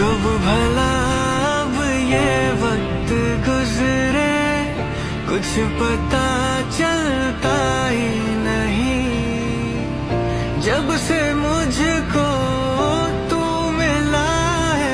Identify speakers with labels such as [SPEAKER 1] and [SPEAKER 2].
[SPEAKER 1] कब भला अब ये वक्त गुजरे, कुछ पता चलता ही नहीं। जब से मुझको